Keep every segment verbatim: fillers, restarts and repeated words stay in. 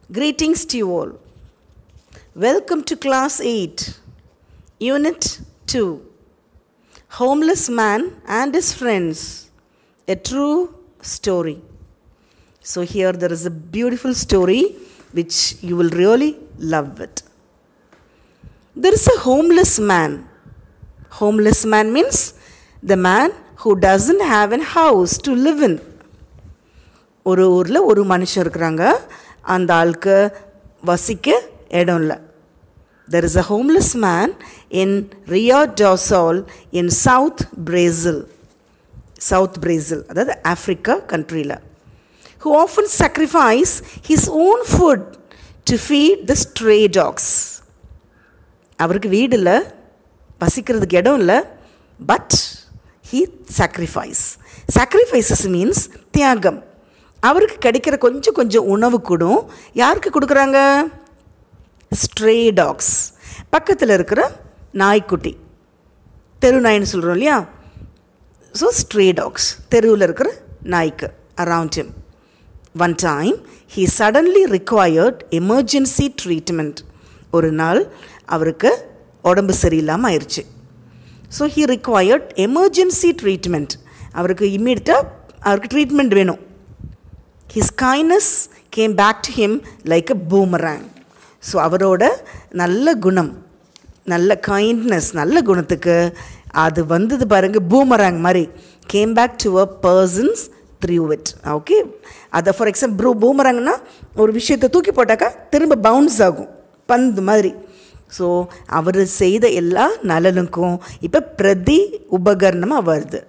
Greetings to you all. Welcome to Class eight, Unit two. Homeless Man and His Friends, a True Story. So here there is a beautiful story which you will really love it. There is a homeless man. Homeless man means the man who doesn't have a house to live in. ஒரு ஊரில் ஒரு மனுஷன் இருக்கிறாங்க, அந்த ஆளுக்கு வசிக்க இடம் இல்லை. There is a homeless man in Rio do Sul in South Brazil. South Brazil, அதாவது ஆஃப்ரிக்கா கண்ட்ரியில், who often sacrifice his own food to feed the stray dogs. அவருக்கு வீடு இல்லை, வசிக்கிறதுக்கு இடம் இல்லை, but he sacrifice. Sacrifices means தியாகம். அவருக்கு கிடைக்கிற கொஞ்சம் கொஞ்சம் உணவு கூடும் யாருக்கு கொடுக்குறாங்க? ஸ்ட்ரே டாக்ஸ், பக்கத்தில் இருக்கிற நாய்க்குட்டி, தெரு நாய்ன்னு சொல்கிறோம் இல்லையா? ஸோ ஸ்ட்ரே டாக்ஸ், தெருவில் இருக்கிற நாய்க்கு around him. One time he suddenly required emergency treatment. ஒரு நாள் அவருக்கு உடம்பு சரியில்லாமல் ஆயிடுச்சு. So he required emergency treatment. அவருக்கு இம்மீடியட்டாக அவருக்கு ட்ரீட்மெண்ட் வேணும். His kindness came back to him like a boomerang. So அவரோட நல்ல குணம், நல்ல கைண்ட்னஸ், நல்ல குணத்துக்கு அது வந்தது பாருங்க, பூமராங் மாதிரி. Came back to a persons through it. Okay, அதை ஃபார் எக்ஸாம்பிள் ப்ரூ பூமராங்னா ஒரு விஷயத்தை தூக்கி போட்டாக்கா திரும்ப பவுன்ஸ் ஆகும், பந்து மாதிரி. ஸோ அவர் செய்த எல்லா நலனுக்கும் இப்போ பிரதி உபகரணமாக வருது.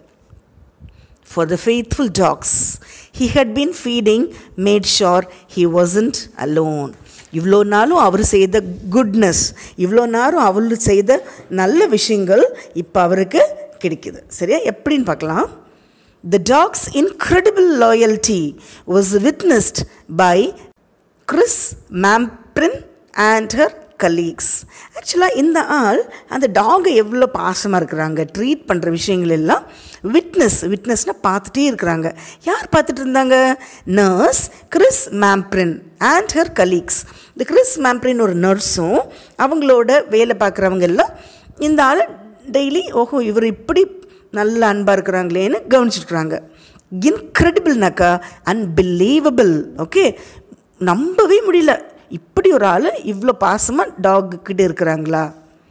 For the faithful dogs he had been feeding made sure he wasn't alone. இவ்வளோ நாளும் அவர் செய்த குட்னஸ், இவ்வளோ நாளும் அவர் செய்த நல்ல விஷயங்கள் இப்போ அவருக்கு கிடைக்குது. சரியா? எப்படின்னு பார்க்கலாம். The dog's incredible loyalty was witnessed by Chris Mamprin and her colleagues. ஆக்சுவலாக இந்த ஆள் அந்த டாகை எவ்வளோ பாசமாக இருக்கிறாங்க, ட்ரீட் பண்ணுற விஷயங்கள் எல்லாம் விட்னஸ், விட்னஸ்னால் பார்த்துட்டே இருக்கிறாங்க. யார் பார்த்துட்டு இருந்தாங்க? Nurse Chris Mamprin and her colleagues. இந்த கிறிஸ் மேம்ப்ரின் ஒரு நர்ஸும் அவங்களோட வேலை பார்க்குறவங்க எல்லாம் இந்த ஆள் டெய்லி ஓஹோ இவர் இப்படி நல்ல அன்பாக இருக்கிறாங்களேன்னு கவனிச்சிருக்கிறாங்க. இன்க்ரெடிபிள்னாக்கா அன்பிலீவபிள். ஓகே, நம்பவே முடியல, இப்படி ஒரு ஆள் இவ்வளோ பாசமாக டாக்குக்கிட்ட இருக்கிறாங்களா.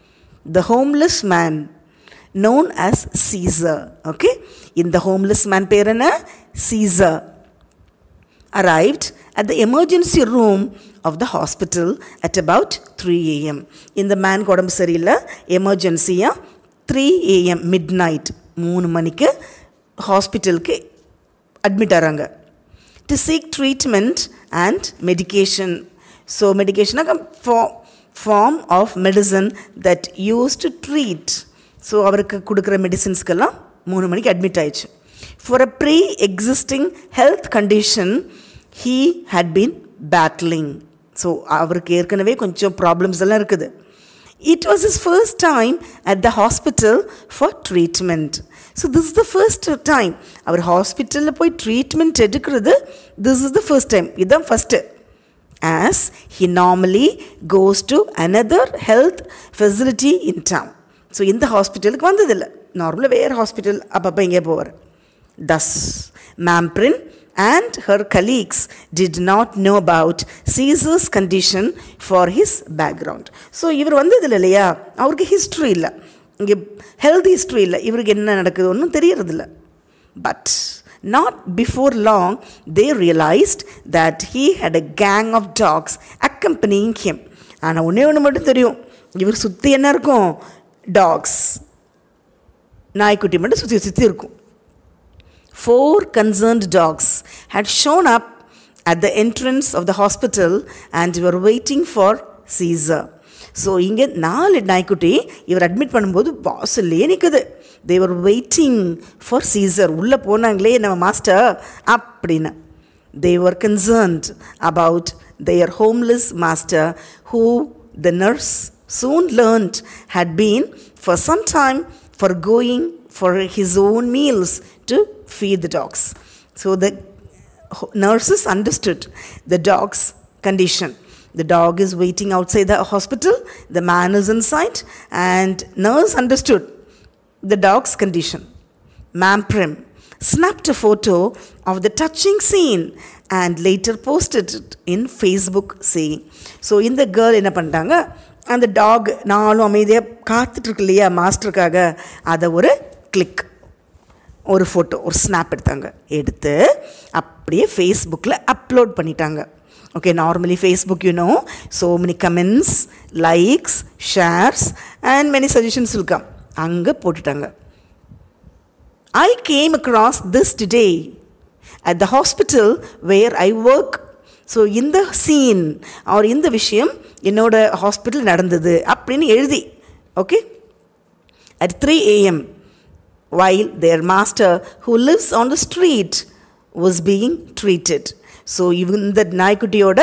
The homeless man known as Caesar. Okay, இந்த ஹோம்லெஸ் மேன் பேர் என்ன? Caesar arrived at the emergency room of the hospital at about three a m இந்த மேனுக்கு உடம்பு சரியில்லை, எமர்ஜென்சியாக three A M midnight மூணு மணிக்கு ஹாஸ்பிட்டலுக்கு அட்மிட் ஆகிறாங்க. To seek treatment and medication. So மெடிக்கேஷனாக ஃபா form of medicine that use to treat. So அவருக்கு கொடுக்குற மெடிசின்ஸ்க்கெல்லாம் மூணு மணிக்கு அட்மிட் ஆயிடுச்சு. For a pre existing health condition he had been battling. So அவருக்கு ஏற்கனவே கொஞ்சம் ப்ராப்ளம்ஸ் எல்லாம் இருக்குது. It was is first time at the hospital for treatment. So this is the first time அவர் ஹாஸ்பிட்டலில் போய் ட்ரீட்மெண்ட் எடுக்கிறது. This is the first time, இதுதான் first. As he normally goes to another health facility in town. So இந்த ஹாஸ்பிட்டலுக்கு வந்ததில்லை, நார்மலாக வேறு ஹாஸ்பிட்டல் அப்பப்போ இங்கே போவார். Thus, Mamprin and her colleagues did not know about Caesar's condition for his background. So இவர் வந்ததில்லை இல்லையா, அவருக்கு ஹிஸ்ட்ரி இல்லை, இங்கே ஹெல்த் ஹிஸ்ட்ரி இல்லை, இவருக்கு என்ன நடக்குது ஒன்றும் தெரியறதில்ல. But not before long they realized that he had a gang of dogs accompanying him. ஆனால் ஒன்றே ஒன்று மட்டும் தெரியும், இவர் சுற்றி என்ன இருக்கும்? டாக்ஸ், நாய்க்குட்டி மட்டும் சுற்றி சுற்றி இருக்கும். Four concerned dogs had shown up at the entrance of the hospital and were waiting for Caesar. So இங்கே நாலு நாய்க்குட்டி இவர் அட்மிட் பண்ணும்போது வாசல்லே நிற்குது. they were waiting for Caesar. உள்ளே போனாங்களே நம்ம மாஸ்டர் அப்படின்னு. they were concerned about their homeless master who the nurse soon learned had been for some time forgoing for his own meals to feed the dogs. So the nurses understood the dogs condition. The dog is waiting outside the hospital, the man is inside, and nurse understood the dog's condition. Ma'am Prim snapped a photo of the touching scene and later posted it in Facebook saying, so இந்த girl என்ன பண்ணிட்டாங்க, அந்த talk நானும் அமைதியாக காத்துட்ருக்கு இல்லையா மாஸ்டருக்காக, அதை ஒரு கிளிக், ஒரு ஃபோட்டோ, ஒரு ஸ்னாப் எடுத்தாங்க, எடுத்து அப்படியே ஃபேஸ்புக்கில் அப்லோட் பண்ணிட்டாங்க. Okay, normally Facebook you know so many comments, likes, shares and many suggestions இருக்கும், அங்கே போட்டுட்டாங்க. I came across this today at the hospital where I work. So இந்த சீன் அவர் இந்த விஷயம் என்னோட ஹாஸ்பிட்டல் நடந்தது அப்படின்னு எழுதி, okay, at three a m while their master who lives on the street was being treated. So இவங்க இந்த நாய்க்குட்டியோட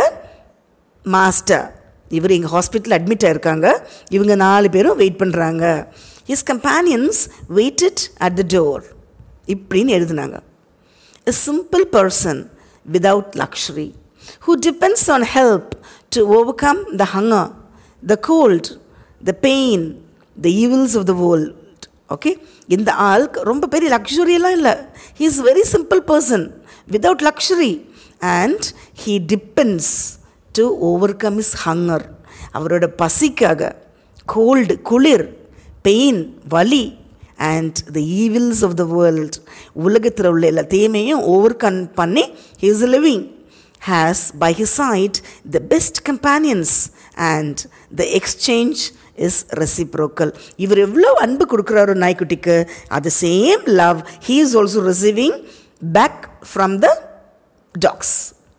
மாஸ்டர் இவர் எங்கள் ஹாஸ்பிட்டல் அட்மிட் ஆயிருக்காங்க, இவங்க நாலு பேரும் வெயிட் பண்ணுறாங்க. His companions waited at the door. இப்படின்னு எழுதுனாங்க. A simple person without luxury who depends on help to overcome the hunger, the cold, the pain, the evils of the world. Okay, இந்த ஆளுக்கு ரொம்ப பெரிய லக்ஸுரியெல்லாம் இல்லை. He is very simple person without luxury and he depends to overcome his hunger. அவரோட பசிக்காக, cold, குளிர், pain, வலி and the evils of the world, உலகத்தில் உள்ள எல்லா தீமையும் ஓவர் கம் பண்ணி he is living, has by his side the best companions and the exchange is reciprocal. இவர் எவ்வளோ அன்பு கொடுக்குறாரு நாய்க்குட்டிக்கு, அது same love he is also receiving back from the dogs.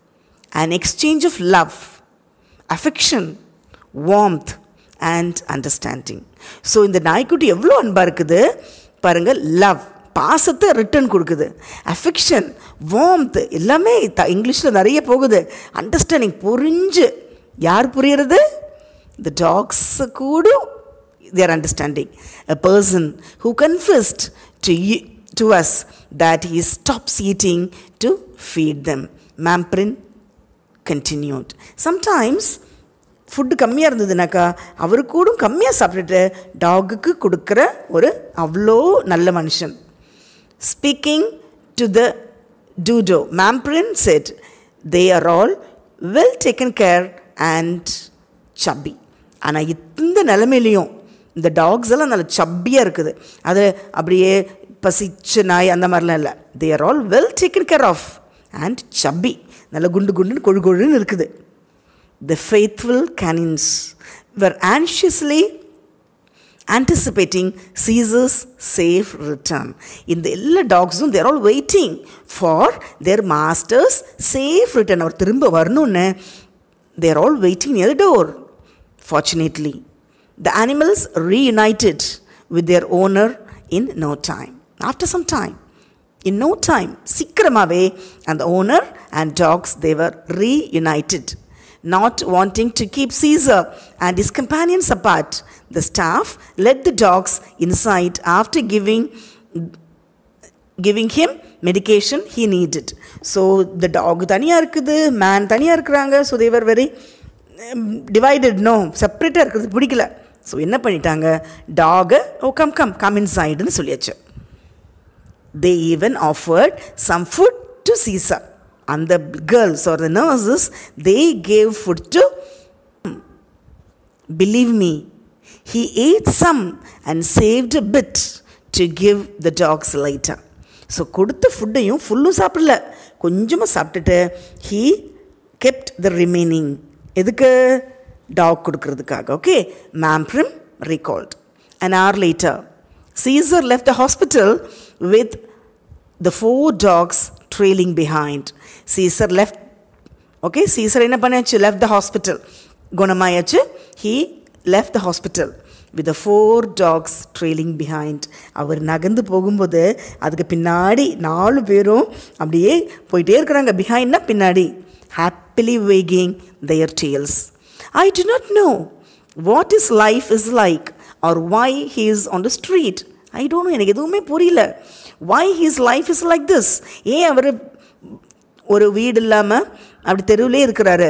An exchange of love, affection, warmth and understanding. So இந்த நாய்க்குட்டி எவ்வளோ அன்பாக இருக்குது பாருங்கள். லவ், பாசத்தை ரிட்டர்ன் கொடுக்குது. அஃபெக்ஷன், வார்ம்த், எல்லாமே த இங்கிலீஷில் நிறைய போகுது. அண்டர்ஸ்டாண்டிங், புரிஞ்சு, யார் புரியுறது? The dogs கூட they are understanding. A person who confessed to you, to us that he stops eating to feed them. Ma'am Prim continued. Sometimes food கம்மியாக இருந்ததுனாக்கா அவரு கூட கம்மியாக சாப்பிட்டுட்டு டாகுக்கு கொடுக்குற ஒரு அவ்வளோ நல்ல மனுஷன். ஸ்பீக்கிங் டு த டூடோ, ma'am Prim said, they are all well taken care and chubby. ஆனால் இந்த நிலைமையிலையும் இந்த டாக்ஸ் எல்லாம் நல்ல சப்பியாக இருக்குது. அது அப்படியே பசிச்ச நாய் அந்த மாதிரிலாம் இல்லை. they are all well taken care of and chubby, நல்ல குண்டு குண்டுன்னு கொழு கொழுன்னு இருக்குது. The faithful canines were anxiously anticipating Caesar's safe return. In the எல்லா டாக்ஸும் they are all waiting for their master's safe return. அவர் திரும்ப வரணும்னு they are all waiting near the door. Fortunately, the animals reunited with their owner in no time. After some time, in no time, சீக்கிரமாவே and the owner and dogs they were reunited. Not wanting to keep Caesar and his companions apart, the staff let the dogs inside after giving giving him medication he needed. So the dog தனியாக இருக்குது, man தனியாக இருக்கிறாங்க. So they were very um, divided, no, செப்பரேட்டாக இருக்கிறது பிடிக்கல. So என்ன பண்ணிட்டாங்க, டாகை ஓ கம் கம் கம் இன்சைடுன்னு சொல்லியாச்சு. They even offered some food to Caesar. And the girls or the nurses, they gave food to him. Believe me, he ate some and saved a bit to give the dogs later. So கொடுத்த ஃபுட்டையும் ஃபுல்லும் சாப்பிடல, கொஞ்சமாக சாப்பிட்டுட்டு he kept the remaining. எதுக்கு? Dog கொடுக்கறதுக்காக. ஓகே, Ma'am Prim recalled. An hour later, Caesar left the hospital with the four dogs trailing behind. Caesar left, okay, Caesar என்ன பண்ணியாச்சு, left the hospital, குணமாயாச்சு. He left the hospital with the four dogs trailing behind. அவர் நகர்ந்து போகும்போது அதுக்கு பின்னாடி நாலு பேரும் அப்படியே போயிட்டே இருக்கிறாங்க. பிஹைண்ட்னா பின்னாடி, happily wagging their tails. I do not know what his life is like or why he is on the street. I don't know, எனக்கு எதுவுமே புரியல. Why his life is like this? ஏன் அவர் ஒரு வீடு இல்லாமல் அப்படி தெருவிலே இருக்கிறாரு?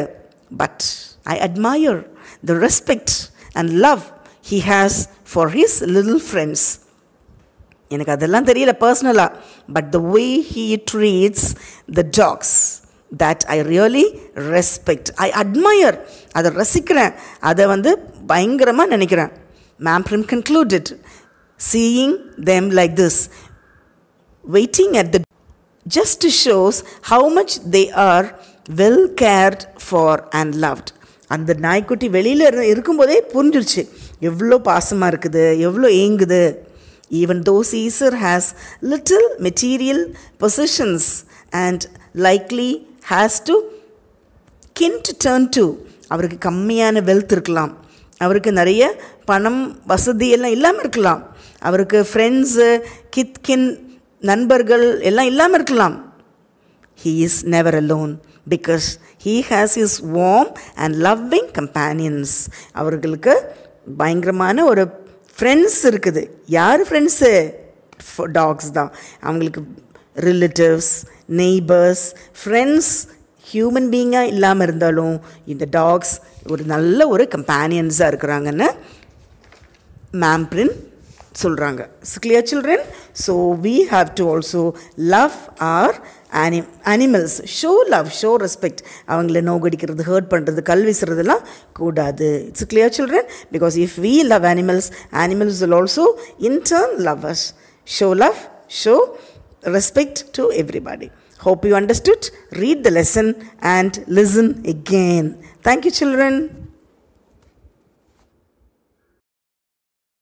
but I admire the respect and love he has for his little friends. எனக்கு அதெல்லாம் தெரியல பர்சனலாக, but the way he treats the dogs, that I really respect. I admire. அதை ரசிக்கிறேன், அதை வந்து பயங்கரமாக நினைக்கிறேன். Ma'am Prim concluded, seeing them like this, waiting at the just shows how much they are well cared for and loved. அந்த நாய்க்குட்டி வெளியில் இருக்கும்போதே புரிஞ்சிருச்சு எவ்வளோ பாசமாக இருக்குது, எவ்வளோ ஏங்குது. Even though Caesar has little material possessions and likely has to kin to turn to, அவருக்கு கம்மியான வெல்த் இருக்கலாம், அவருக்கு நிறைய பணம் வசதி எல்லாம் இல்லாமல் இருக்கலாம், அவருக்கு ஃப்ரெண்ட்ஸு கித் கின் நண்பர்கள் எல்லாம் இல்லாமல் இருக்கலாம். He is never alone because he has his warm and loving companions. அவர்களுக்கு பயங்கரமான ஒரு ஃப்ரெண்ட்ஸ் இருக்குது. யார் ஃப்ரெண்ட்ஸு? டாக்ஸ் தான். அவங்களுக்கு ரிலேட்டிவ்ஸ், நெய்பர்ஸ், ஃப்ரெண்ட்ஸ் ஹியூமன் பீயிங்காக இல்லாமல் இருந்தாலும் இந்த டாக்ஸ் ஒரு நல்ல ஒரு கம்பேனியன்ஸாக இருக்கிறாங்கன்னு மேம் பிரின் சொல்கிறாங்க. Clear children? So we have to also love our anim animals. Show love, show respect. அவங்கள நோகடிக்கிறது, ஹர்ட் பண்ணுறது, கல் வீசுறதுலாம் கூடாது. It's clear children? Because if we love animals, animals will also in turn love us. Show love, show respect to everybody. Hope you understood. Read the lesson and listen again. Thank you children.